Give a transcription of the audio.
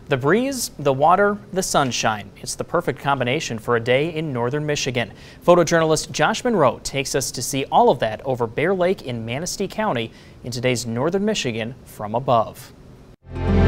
The breeze, the water, the sunshine. It's the perfect combination for a day in northern Michigan. Photojournalist Josh Monroe takes us to see all of that over Bear Lake in Manistee County in today's northern Michigan from above.